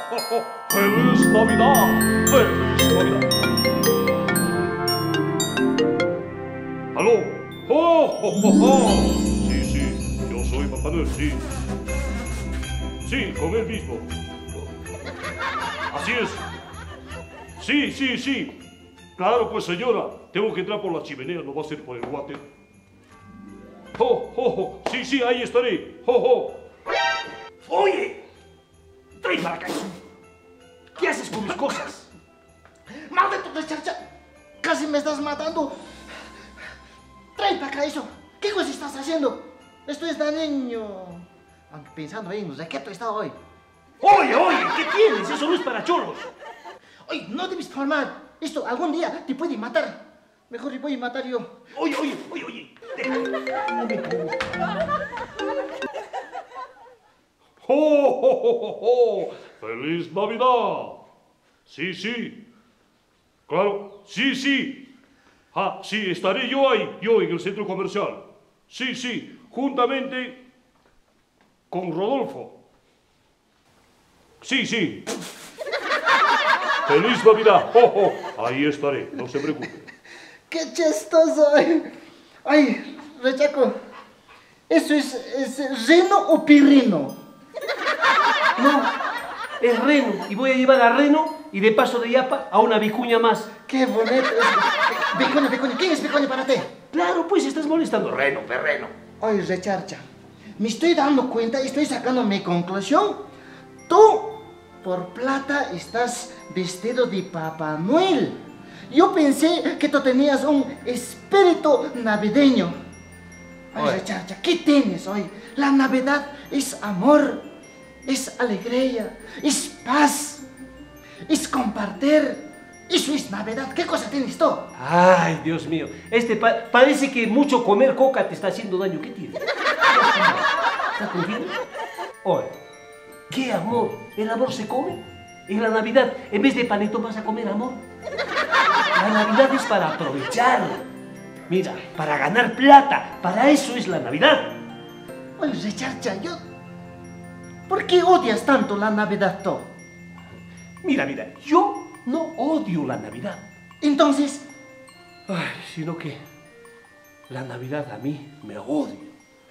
¡Feliz Navidad! ¡Feliz Navidad! ¿Aló? Sí, sí, yo soy Papá Noel, sí. Sí, con él mismo. Así es. Sí, sí, sí. Claro, pues señora, tengo que entrar por la chimenea, no va a ser por el water. Sí, sí, ahí estaré. Oye, trae para acá eso. ¿Qué haces con mis cosas? ¡Maldito recharcha! ¡Casi me estás matando! ¡Trae para acá eso! ¿Qué cosa estás haciendo? Esto es de niño. Aunque pensando en ¿de qué tú estás hoy? Oye, ¿qué tienes? Eso no es para cholos. Oye, no debes formar. Esto algún día te puede matar. Mejor te voy a matar yo. Oye, déjame. ¡Feliz Navidad! Sí, sí. Claro, sí, sí. Sí, estaré yo ahí, yo en el centro comercial. Sí, sí, juntamente con Rodolfo. Sí, sí. ¡Feliz Navidad! Ahí estaré, no se preocupe. ¡Qué chistoso! Ay, rechaco. ¿Eso es reno o pirrino? No, es Reno. Y voy a llevar a Reno y de paso de Yapa a una vicuña más. ¡Qué bonito! Vicuña. ¿Quién es Vicuña para ti? Claro, pues estás molestando. Reno, perreno. Oye, recharcha. Me estoy dando cuenta y estoy sacando mi conclusión. Tú, por plata, estás vestido de Papá Noel. Yo pensé que tú tenías un espíritu navideño. Oye, recharcha, ¿qué tienes hoy? La Navidad es amor, es alegría, es paz, es compartir. Eso es Navidad. ¿Qué cosa tienes tú? Ay, Dios mío. Parece que mucho comer coca te está haciendo daño. ¿Qué tienes? ¿Estás confundido? Oye, ¿qué amor? ¿El amor se come? En la Navidad, en vez de panetón vas a comer amor. La Navidad es para aprovechar. Mira, para ganar plata. Para eso es la Navidad. Oye, recharcha, ¿por qué odias tanto la Navidad tú? Mira, yo no odio la Navidad. Entonces, Ay, sino que la Navidad a mí me odia.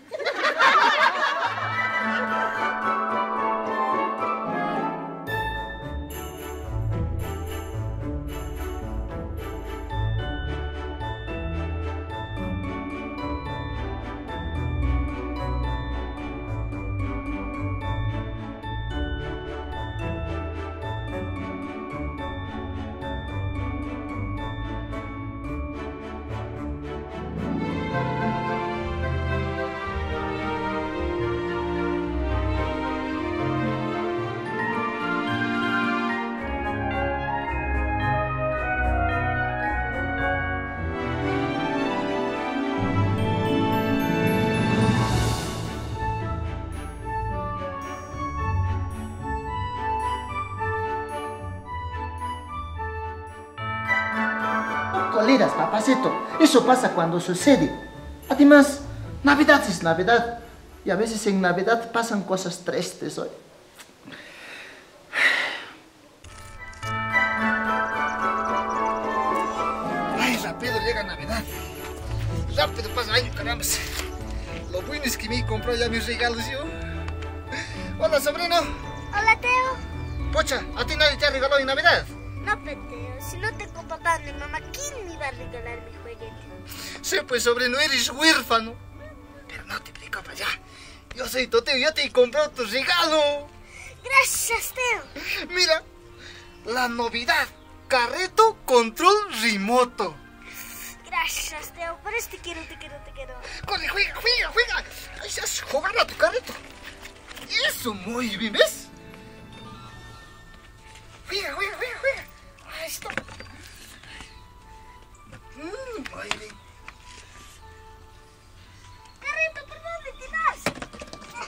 coleras, papacito. Eso pasa cuando sucede. Además, Navidad es Navidad. Y a veces en Navidad pasan cosas tristes hoy. Ay, rápido llega Navidad. Rápido pasa el año, caramba. Lo bueno es que me compró ya mis regalos yo. Hola, sobrino. Hola, Teo. Pocha, ¿a ti nadie te ha regalado en Navidad? No, Teo, si no tengo papá ni mamá, ¿quién me iba a regalar mi juguete? Sí, pues sobrino, eres huérfano. Pero no te preocupes ya. Yo soy tu tío, yo te he comprado tu regalo. Gracias, Teo. Mira, la novedad, carreto control remoto. Gracias, Teo, por eso te quiero. Corre, juega. Ahí se has jugado a tu carreto. Eso, muy bien, ¿ves? Juega. Ahí está. Muy bien. Carrito, ¿por dónde te vas?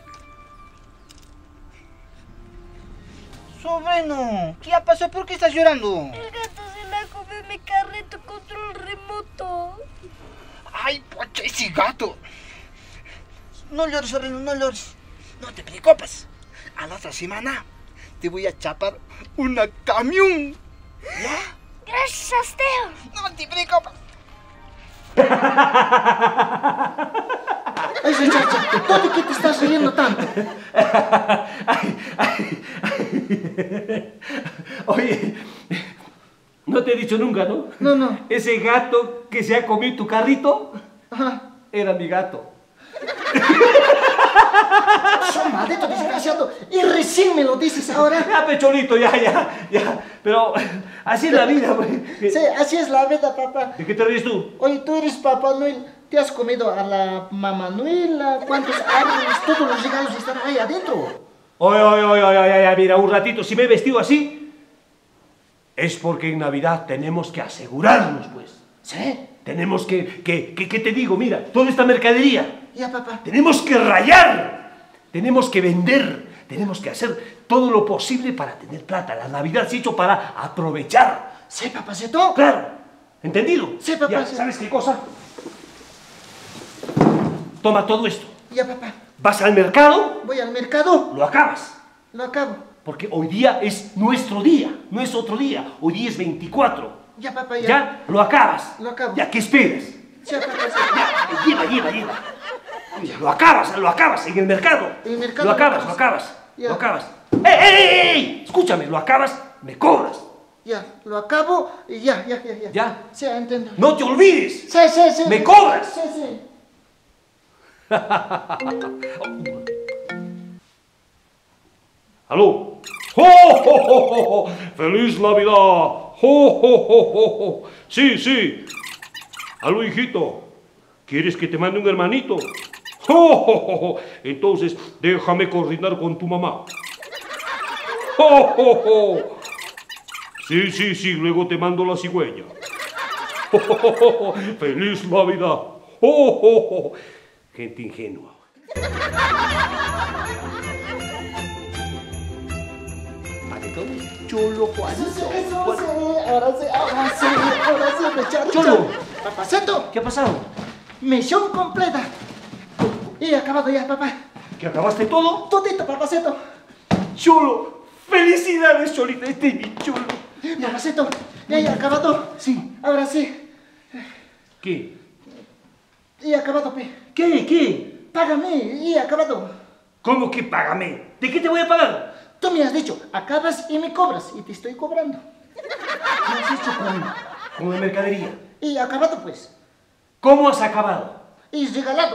Sobrino, ¿qué ha pasado? ¿Por qué estás llorando? El gato se la comió mi carrito control remoto. Ay, pocha, ese gato. No llores, sobrino, no llores. No te preocupes. A la otra semana te voy a chapar una camión. ¿Ya? Gracias, Teo. No te preocupes. Ay, Richarcha, ¿tú de qué te estás riendo tanto? Oye, no te he dicho nunca, ¿no? No. Ese gato que se ha comido tu carrito, Ajá. era mi gato. Son maldito desgraciado. Y recién me lo dices ahora. Ya, pecholito, ya. Pero así es la vida, güey. Sí, así es la vida, papá. ¿De qué te ríes tú? Oye, tú eres Papá Noel. ¿Te has comido a la Mamá Noela? ¿Cuántos árboles? Todos los regalos están ahí adentro. Oye, mira, un ratito, si me he vestido así, es porque en Navidad tenemos que asegurarnos, pues. ¿Sí? Tenemos ¿qué te digo? Mira, toda esta mercadería. Ya, papá. Tenemos que rayar, tenemos que vender, tenemos que hacer todo lo posible para tener plata. La Navidad se ha hecho para aprovechar. ¿Sí, papacito? Claro, ¿entendido? Sí, papá. Ya, Sí. ¿sabes qué cosa? Toma todo esto. Ya, papá. Vas al mercado, Voy al mercado. lo acabas. Lo acabo. Porque hoy día es nuestro día, no es otro día. Hoy día es 24. Ya, papá, ya. ¿Ya? Lo acabas. Lo acabo. ¿Ya qué esperas? Ya, papá, sí. Ya, lleva. Ya, lo acabas en el mercado. En el mercado Lo lo acabas. Ya. Lo acabas. ¡Ey! Escúchame, lo acabas, me cobras. Ya, lo acabo y ya. ¿Ya? Sí, entiendo. No te olvides. Sí. ¿Me cobras? Sí. ¿Aló? ¡Oh! ¡Feliz Navidad! ¡Oh! Sí. ¿Aló, hijito? ¿Quieres que te mande un hermanito? ¡Oh! Entonces, déjame coordinar con tu mamá. ¡Oh! Sí, luego te mando la cigüeña. ¡Oh! ¡Feliz Navidad! ¡Oh! Gente ingenua. Cholo Juanito. Ahora sí, Richard. Cholo. Papacito, ¿Qué ha pasado? misión completa. Y acabado ya, papá. ¿Que acabaste todo? Todito, papacito. Cholo. ¡Felicidades, Cholita! Este es mi cholo. Papacito, ya acabado. Sí. Ahora sí. ¿Qué? Y acabado, pe. ¿Qué? Págame, y acabado. ¿Cómo que págame? ¿De qué te voy a pagar? Tú me has dicho, acabas y me cobras. Y te estoy cobrando. ¿Qué has hecho con la mercadería? Y acabado, pues. ¿Cómo has acabado? Y regalado.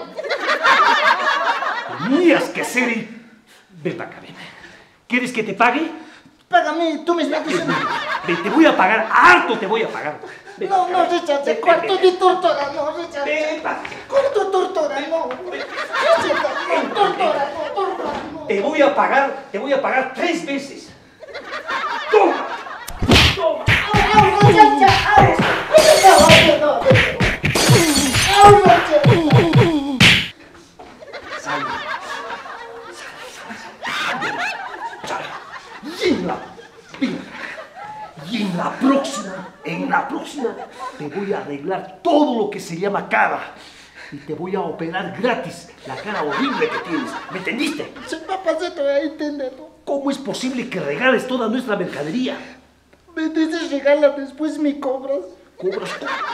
Tenías que hacer y... Ven para acá, ven. ¿Quieres que te pague? Págame, tú me estás diciendo. Ven, te voy a pagar, harto te voy a pagar. Ven No, para acá, ven. Richard, Ven, corto ven, mi tortura, no, Richard. ven para acá. Corto tortura, no. Richard, no, tortura, no. Te voy a pagar 3 veces. ¡Toma! ¡Au, Richard! ¡Au! No. ¡Au, Richard! Sal. Y en la próxima, te voy a arreglar todo lo que se llama cara. Y te voy a operar gratis la cara horrible que tienes. ¿Me entendiste? Sí, papacito, ya entiendo. ¿Cómo es posible que regales toda nuestra mercadería? Me dices regala, después me cobras. Cobras.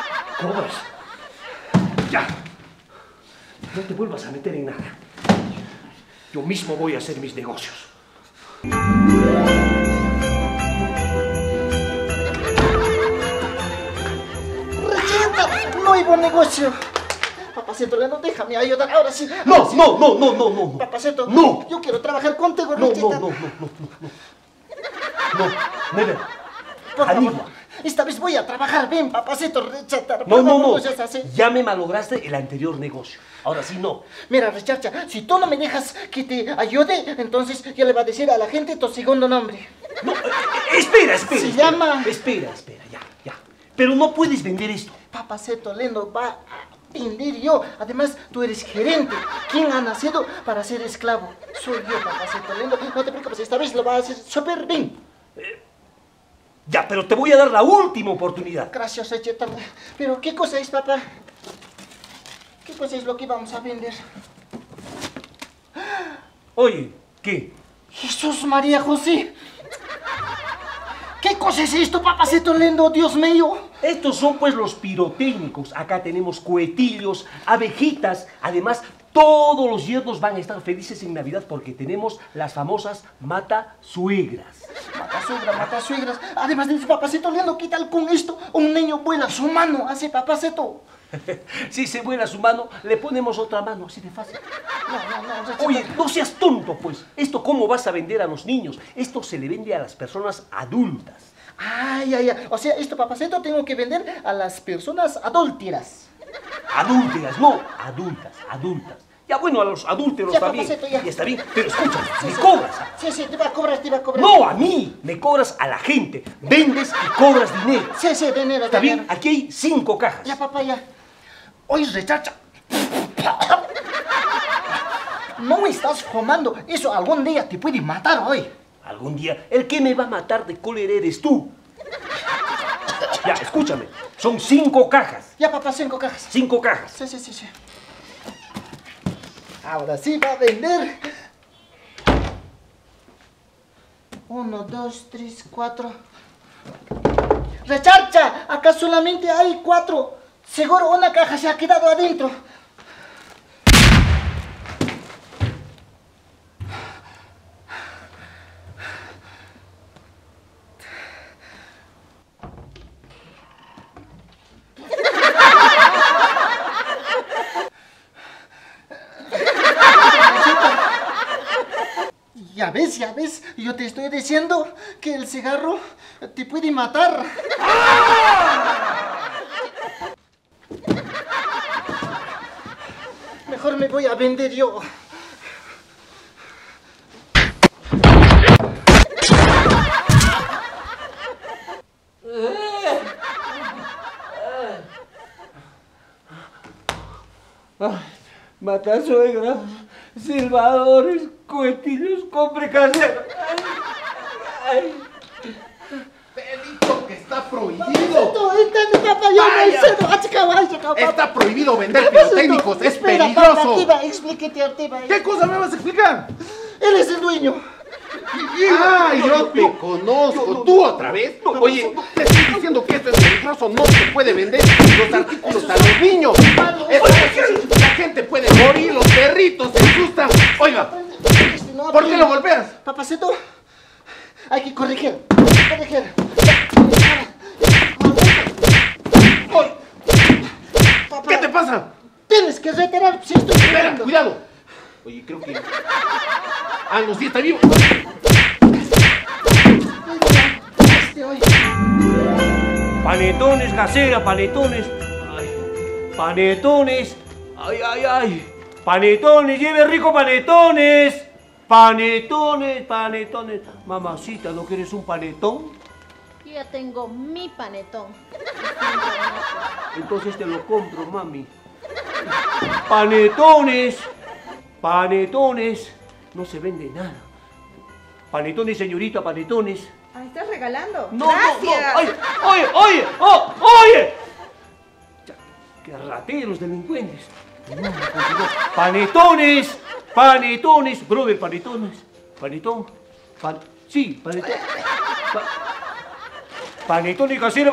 Ya. No te vuelvas a meter en nada. Yo mismo voy a hacer mis negocios. Richard, no hay buen negocio. Papacito, no déjame ayudar ahora sí. No. Papacito, No. yo quiero trabajar contigo, No, Richard. Never. Por favor, Anima. esta vez voy a trabajar bien, papacito, Richard. Por No. favor, seas así. Ya me malograste el anterior negocio. Ahora sí, no. Mira, Richard, si tú no me dejas que te ayude, entonces yo le voy a decir a la gente tu segundo nombre. No, espera. Se llama- Espera, ya. Pero no puedes vender esto. Papacito lindo, va a vender yo. Además, tú eres gerente. ¿Quién ha nacido para ser esclavo? Soy yo, papacito lindo. No te preocupes, esta vez lo vas a hacer súper bien. Ya, pero te voy a dar la última oportunidad. Gracias, Richard. Pero, ¿qué cosa es, papá? ¿Qué cosa es lo que vamos a vender? Oye, ¿qué? Jesús, María, José. cosa es esto, papacito lindo? Dios mío. Estos son pues los pirotécnicos. Acá tenemos cohetillos, abejitas. Además, todos los yernos van a estar felices en Navidad porque tenemos las famosas matasuegras. Matasuegras. Además de eso, papacito lindo, ¿qué tal con esto? Un niño vuela su mano, así, papacito. Si se vuela su mano, le ponemos otra mano, así de fácil. No. Oye, no seas tonto, pues. ¿Esto cómo vas a vender a los niños? Esto se le vende a las personas adultas. Ay. O sea, esto, papacito, tengo que vender a las personas adúlteras. Adúlteras, no, adultas. Ya bueno, a los adúlteros Ya, también. papacito, ya. Ya está bien, pero escucha, me cobras. Sí, te va a cobrar. No, a mí, me cobras a la gente. Vendes y cobras dinero. Sí, dinero. ¿Está bien? Aquí hay 5 cajas. Ya, papá, ya. Oye, rechacha. No estás fumando. Eso algún día te puede matar hoy. Algún día, el que me va a matar de cólera eres tú. Ya, escúchame. Son 5 cajas. Ya, papá, 5 cajas. 5 cajas. Sí. Ahora sí va a vender. 1, 2, 3, 4. ¡Recharcha! Acá solamente hay 4. Seguro una caja se ha quedado adentro. Ya ves, yo te estoy diciendo que el cigarro te puede matar. Mejor me voy a vender yo. Matasuegras, silbadores, cohetillos, compre casero. Delito que está prohibido. Está prohibido vender pirotécnicos, es peligroso. ¿Qué cosa me vas a explicar? Él es el dueño. ¡Ah, yo te conozco! ¿Tú otra vez? Oye, te estoy diciendo que esto es peligroso, no se puede vender los artículos a los niños. La gente puede morir, los perritos se asustan. Oiga, ¿por qué lo golpeas? Papacito, hay que corregir. ¿Qué te pasa? Tienes que retirar si estoy Espera, jugando. cuidado. Oye, creo que... Ah, no, sí está vivo. Panetones, casera, panetones. Panetones. Ay. Panetones, lleve rico panetones. Panetones. Mamacita, ¿no quieres un panetón? Yo ya tengo mi panetón. Entonces te lo compro, mami. Panetones. No se vende nada. Panetones, señorita, panetones. Ah, ¿estás regalando? No, ¡Gracias! ¡Oye! Ya, ¡qué rateros los delincuentes! No, panetones, brother, panetón. Sí, panetón. Panetones, casera,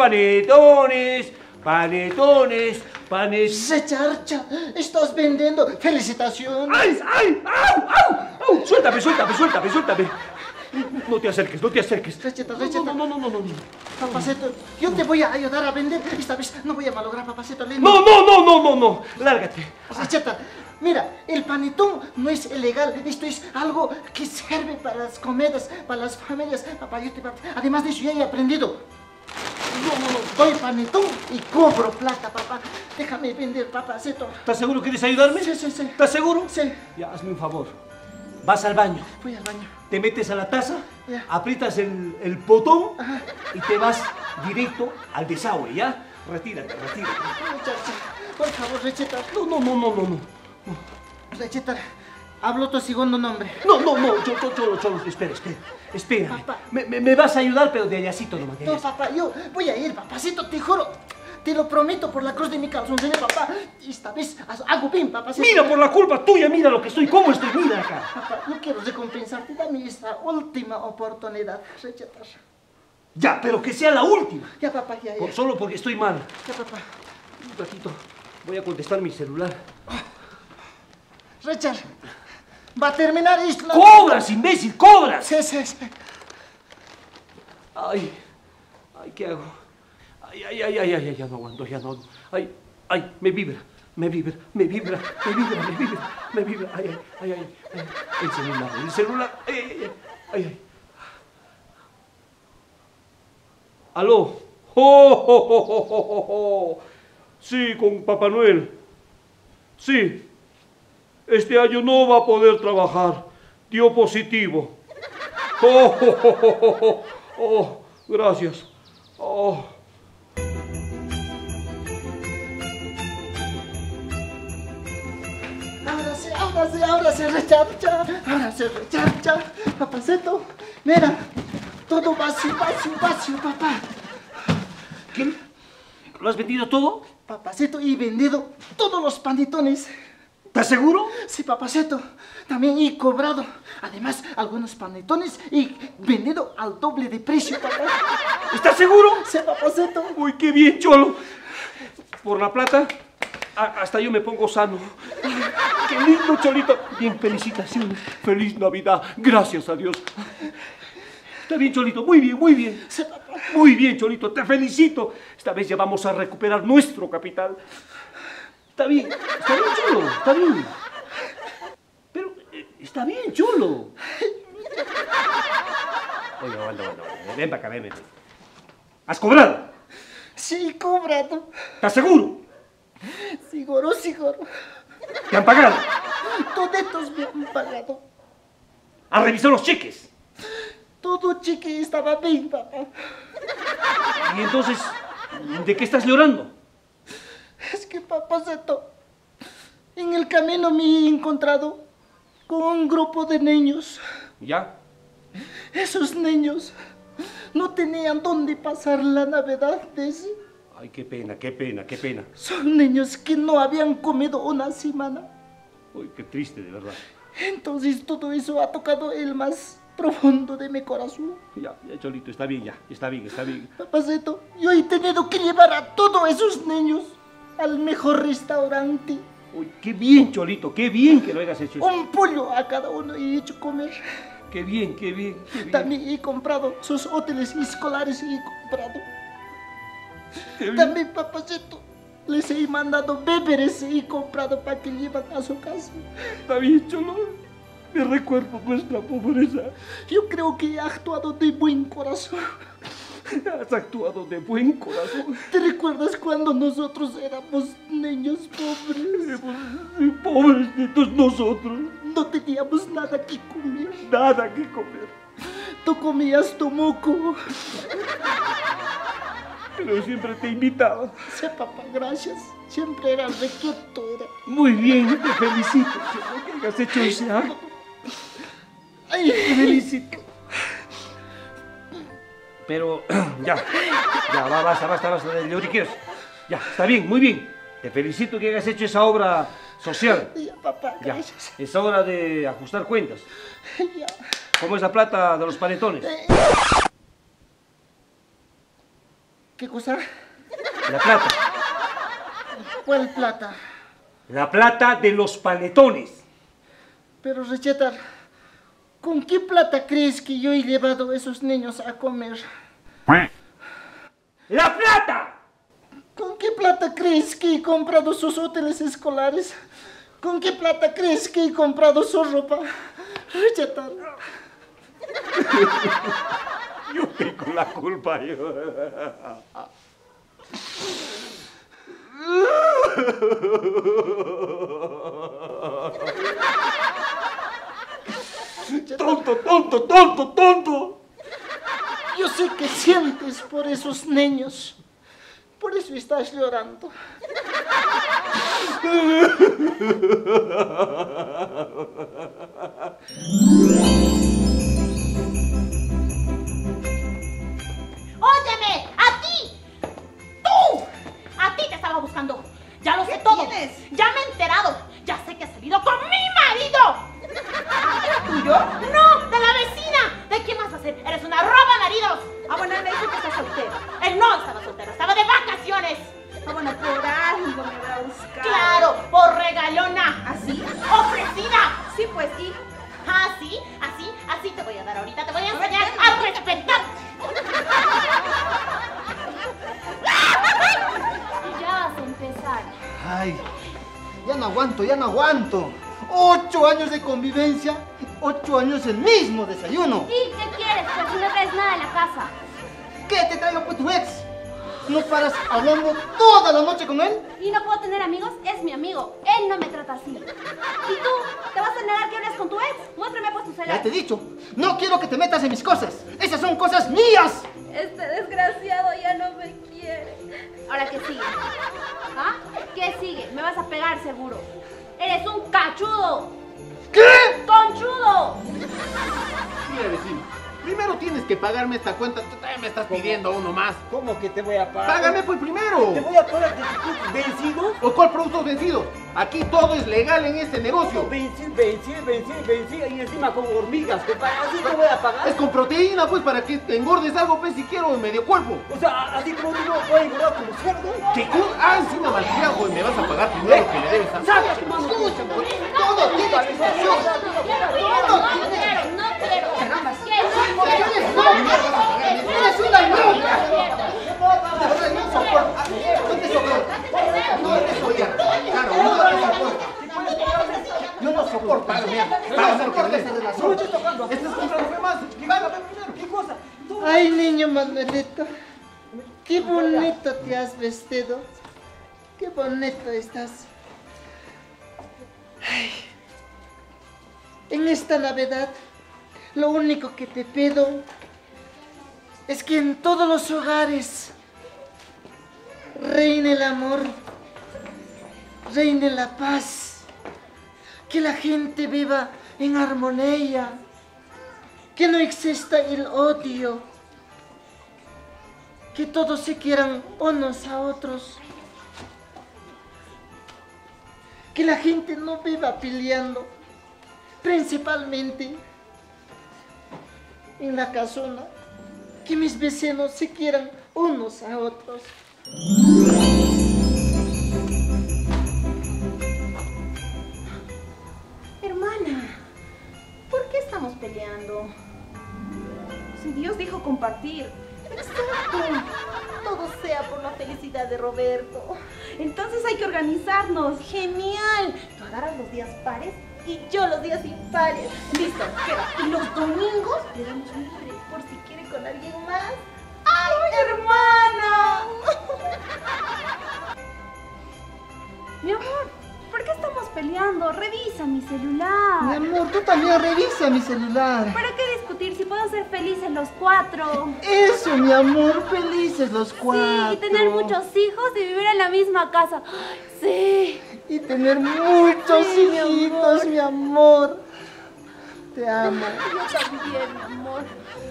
panetones. Recharcha, estás vendiendo. Felicitaciones. ¡Ay! ¡Au! Suéltame. No te acerques. Recheta. No. Papacito, yo te voy a ayudar a vender. Esta vez no voy a malograr, papacito lindo. No. Lárgate. Recheta, mira, el panetón no es ilegal. Esto es algo que sirve para las comidas, para las familias. Papá, además de eso ya he aprendido. No, doy panetón y cobro plata, papá. Déjame vender, papacito. ¿Estás seguro que quieres ayudarme? Sí. ¿Estás seguro? Sí. Ya, hazme un favor. Vas al baño. Voy al baño. Te metes a la taza, Ya. aprietas el botón Ajá. y te vas directo al desagüe, ¿ya? Retírate. Recharcha, por favor, Recheta. No. Recheta, hablo tu segundo nombre. No, yo, espera. Papá. Me vas a ayudar, pero de allácito nomás. No, papá, yo voy a ir, papacito, te juro. Te lo prometo por la cruz de mi calzoncillo, papá. Esta vez hago bien, papacito. Mira, por la culpa tuya, mira lo que estoy, cómo estoy, mira acá. Papá, yo quiero recompensarte. Dame esta última oportunidad, Recheta. Ya, pero que sea la última. Ya, papá, ya. Solo porque estoy mal. Ya, papá. Un ratito, voy a contestar mi celular. Richard, va a terminar esto. ¡Cobras, imbécil, cobras! Sí. Ay, ¿qué hago? Ay, ya no aguanto, ya no. Ay, me vibra. Ay, el celular. Ay. ¿Aló? ¡Oh! Sí, con Papá Noel. Sí. Este año no va a poder trabajar. Dio positivo. ¡Oh! Gracias. ¡Oh! Ahora sí, Richard. Papacito, mira, todo vacío, papá. ¿Qué? ¿Lo has vendido todo? Papacito, y vendido todos los panetones. ¿Estás seguro? Sí, papacito. También he cobrado. Además, algunos panetones y vendido al doble de precio, papá. ¿Estás seguro? Sí, papacito. Uy, qué bien, cholo. Por la plata, hasta yo me pongo sano. Qué lindo, cholito. Bien, felicitaciones. Feliz Navidad. Gracias a Dios. Está bien, cholito. Muy bien. Sí, papá. Muy bien, cholito. Te felicito. Esta vez ya vamos a recuperar nuestro capital. Está bien, cholo. Está bien. Pero, está bien, cholo. Oye, aguanta. Ven para acá, ven. ¿Has cobrado? Sí, cobrado. ¿Estás seguro? Seguro. ¿Te han pagado? Toditos me han pagado. ¿Has revisado los cheques? Todo cheque estaba bien, papá. ¿Y entonces, de qué estás llorando? Es que, papacito, en el camino me he encontrado con un grupo de niños. ¿Ya? Esos niños no tenían dónde pasar la Navidad, ¿sí? Ay, qué pena. Son niños que no habían comido una semana. Uy, qué triste, de verdad. Entonces todo eso ha tocado el más profundo de mi corazón. Ya, cholito, está bien. Papacito, yo he tenido que llevar a todos esos niños al mejor restaurante. Uy, qué bien, cholito, qué bien que lo hayas hecho. Un pollo a cada uno he hecho comer. Qué bien. También he comprado sus útiles escolares, También, papacito, les he mandado víveres y he comprado para que lleven a su casa. Está bien, cholo. Me recuerdo nuestra pobreza. Yo creo que he actuado de buen corazón. Has actuado de buen corazón. ¿Te recuerdas cuando nosotros éramos niños pobres? Pobrecitos nosotros. No teníamos nada que comer. Tú comías tu moco. Pero siempre te invitaba. Sí, papá, gracias. Siempre era requieto. Muy bien, te felicito. Que hayas hecho ese acto. Ay, te felicito. Pero, ya, basta de lloriqueos. Ya, está bien, muy bien. Te felicito que hayas hecho esa obra social. Ya, papá, gracias. Es hora de ajustar cuentas. Ya. ¿Cómo es la plata de los panetones? ¿Qué cosa? La plata. ¿Cuál plata? La plata de los panetones. Pero, Richard, ¿con qué plata crees que yo he llevado a esos niños a comer? ¡La plata! ¿Con qué plata crees que he comprado sus útiles escolares? ¿Con qué plata crees que he comprado su ropa? Richard. Yo tengo la culpa, ¡Tonto! Yo sé que sientes por esos niños. Por eso estás llorando. ¡Óyeme! ¡A ti! ¡Tú! ¡A ti te estaba buscando! ¡Ya lo sé todo! tienes? ¡Ya me he enterado! ¡Ya sé que has salido con mi marido! ¿Era tuyo? ¡No! ¡De la vecina! ¿De quién más va a ser? ¡Eres una roba maridos! Ah, bueno, él me dijo que Ay, ya no aguanto, ya no aguanto. 8 años de convivencia, 8 años el mismo desayuno. ¿Y qué quieres? Pues si no traes nada a la casa. ¿Qué te traigo por tu ex? ¿No paras hablando toda la noche con él? ¿Y no puedo tener amigos? Es mi amigo. Él no me trata así. ¿Y tú? ¿Te vas a negar que hables con tu ex? Muéstrame pues tu celular. Ya te he dicho, no quiero que te metas en mis cosas. Esas son cosas mías. Este desgraciado ya no me quiere. ¿Ahora qué sigue? ¿Ah? ¿Qué sigue? Me vas a pegar seguro. ¡Eres un cachudo! ¿Qué? ¡Conchudo! Mira, vecino, primero tienes que pagarme esta cuenta. Tú también me estás pidiendo uno más. ¿Cómo que te voy a pagar? Págame pues primero. ¿Te voy a pagar de tus vencidos? ¿O cuál productos vencidos? Aquí todo es legal en este negocio. Vencí, y encima con hormigas, compadre, así te voy a pagar. Es con proteína, pues, para que te engordes algo, pues, si quiero, en medio cuerpo. O sea, así como tú no voy a engordar como cerdo. ¿Qué cosa? Ah, encima malcriado, pues, me vas a pagar primero lo que me debes. ¡Saca tu mano! Escúchame, todo tiene explicación. Todo tiene explicación. No quiero. Caramba, Que no quiero. eres loca. Eres una loca. No soporto. No te soporto. No te soporto. Claro, no te soporto. Yo no soporto. Págame, No págame lo que soporto debes. esa No me relación. estés tocando. Estás comprándome más. Págame primero. ¿Qué cosa? Ay, niño Manuelito, qué bonito te has vestido. Qué bonito estás. Ay, en esta Navidad, lo único que te pido es que en todos los hogares reine el amor, reine la paz, que la gente viva en armonía, que no exista el odio, que todos se quieran unos a otros, que la gente no viva peleando, principalmente en la casona, que mis vecinos se quieran unos a otros. Hermana, ¿por qué estamos peleando? Si Dios dijo compartir. Exacto. Todo sea por la felicidad de Roberto. Entonces hay que organizarnos. Genial. Tú agarras los días pares y yo los días impares. Listo, queda. Y los domingos le damos libre por si quiere con alguien más. ¡Ay, hermana! Mi amor, ¿por qué estamos peleando? Revisa mi Mi celular. amor, tú también revisa mi celular. ¿Para qué discutir si puedo ser felices los cuatro? Eso, mi amor, felices los cuatro. Sí, y tener muchos hijos y vivir en la misma casa. Ay, sí. Y tener muchos Sí, mi hijitos, mi amor. Te amo. Yo también, mi amor.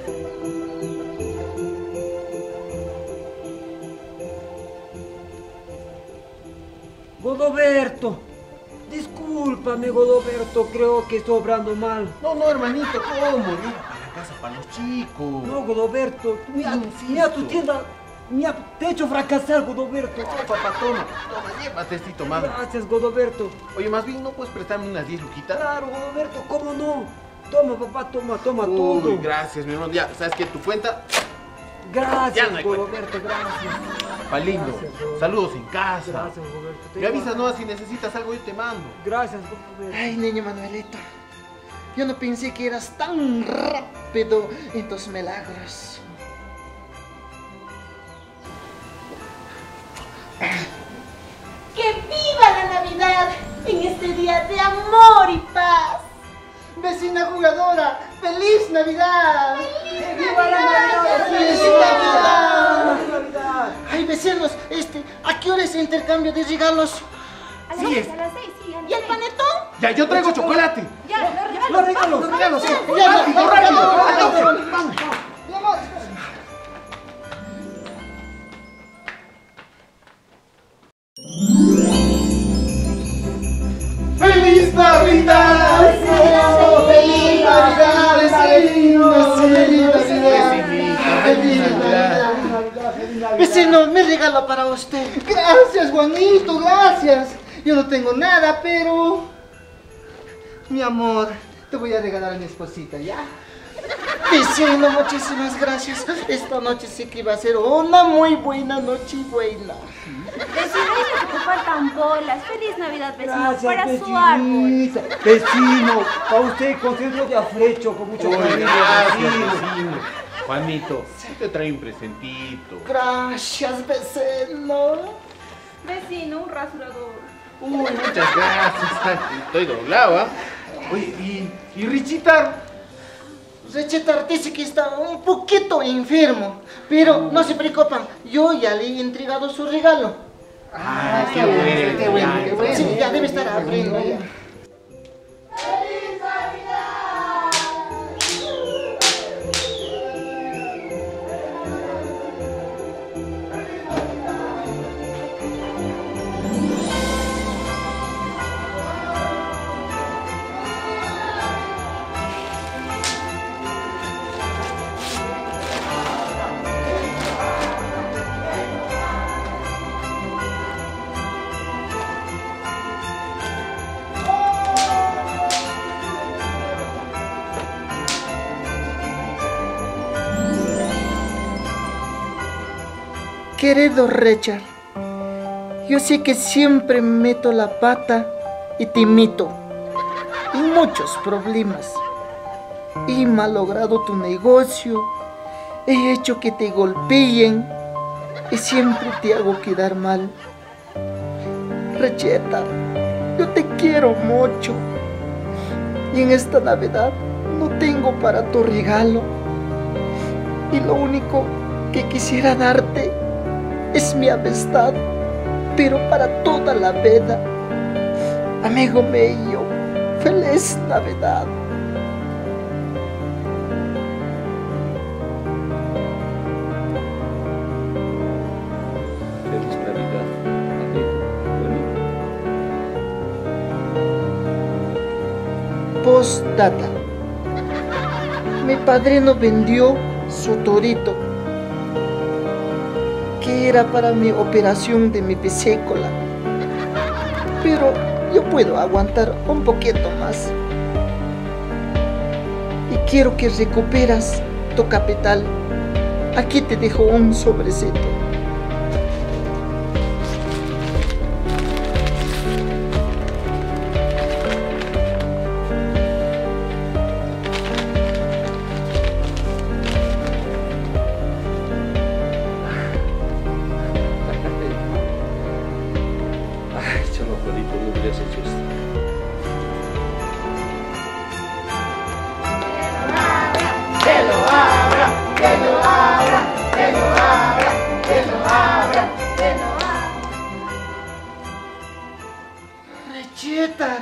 Godoberto, discúlpame, Godoberto, creo que estoy obrando mal. No, hermanito, ¿cómo? Lleva para la casa, para los chicos. No, Godoberto, mira, Insisto. mira tu tienda, mira, te he hecho fracasar, Godoberto. No, papá, toma, llévate esto tomando. Gracias, Godoberto. Oye, más bien, ¿no puedes prestarme unas 10 luquitas? Claro, Godoberto, ¿cómo no? Toma, papá, toma Uy, todo. gracias, mi hermano. Ya, ¿sabes qué? Tu cuenta, Gracias, Ya no hay Godoberto, gracias. palindo. Gracias, Godoberto. Saludos en casa. Gracias, Godoberto. Me avisas, no, si necesitas algo, yo te mando. Gracias, Godoberto. Ay, niño Manuelito, yo no pensé que eras tan rápido en tus milagros. ¡Que viva la Navidad en este día de amor y paz! Vecina jugadora, ¡feliz Navidad! ¡Viva la Navidad! ¡Feliz Navidad! Ay, vecinos, ¿a qué hora es el intercambio de regalos? A las Sí, 6, es. a las 6, sí. ¿Y el panetón? Ya, yo traigo chocolate. Ya, Los regalos. Los regalos, sí. Rápido, rápido. Vamos. Vamos. ¡Feliz Navidad! ¡Feliz Navidad, vecinos! ¡Feliz Navidad! ¡Feliz Navidad! Vecino, me regalo para usted. Gracias, Juanito, gracias. Yo no tengo nada, pero... Mi amor, te voy a regalar a mi esposita, ¿ya? Vecino, muchísimas gracias. Esta noche sí que iba a ser una muy buena noche buena. Vecino, dice que te faltan bolas. Feliz Navidad, vecino, Gracias, para su vecinita. árbol. Vecino, a usted concentro de afrecho con mucho cariño. Vecino. Juanito, te trae un presentito. Gracias, vecino. Vecino, un rasurador. Uy, muchas gracias. Estoy doblado, ¿ah? Oye, ¿y Richitar? Rechetar dice que está un poquito enfermo, pero no se preocupan, yo ya le he entregado su regalo. Ah, qué bueno, qué bueno, ya, qué bueno. Sí, ya debe estar abriendo ya. Querido Richard, yo sé que siempre meto la pata y te imito en muchos problemas. He malogrado tu negocio, he hecho que te golpeen y siempre te hago quedar mal. Richard, yo te quiero mucho y en esta Navidad no tengo para tu regalo y lo único que quisiera darte es mi amistad, pero para toda la vida. Amigo mío, feliz Navidad. Feliz Navidad. Postdata. Mi padrino vendió su torito, que era para mi operación de mi vesícula. Pero yo puedo aguantar un poquito más. Y quiero que recuperas tu capital. Aquí te dejo un sobrecito. Richard.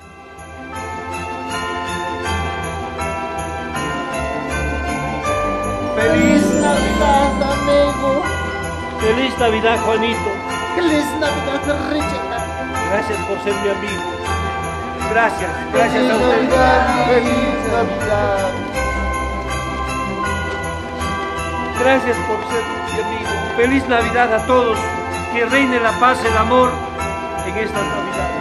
Feliz Navidad, amigo. Feliz Navidad, Juanito. Feliz Navidad, Richard. Gracias por ser mi amigo. Gracias a Feliz usted. Navidad, feliz Navidad. Gracias por ser mi amigo. Feliz Navidad a todos. Que reine la paz, el amor en esta Navidad.